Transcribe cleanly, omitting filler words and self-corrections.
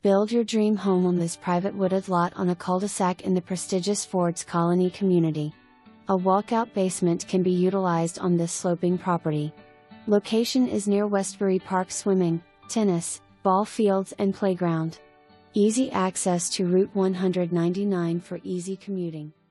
Build your dream home on this private wooded lot on a cul-de-sac in the prestigious Ford's Colony community. A walkout basement can be utilized on this sloping property. Location is near Westbury Park swimming, tennis, ball fields and playground. Easy access to Route 199 for easy commuting.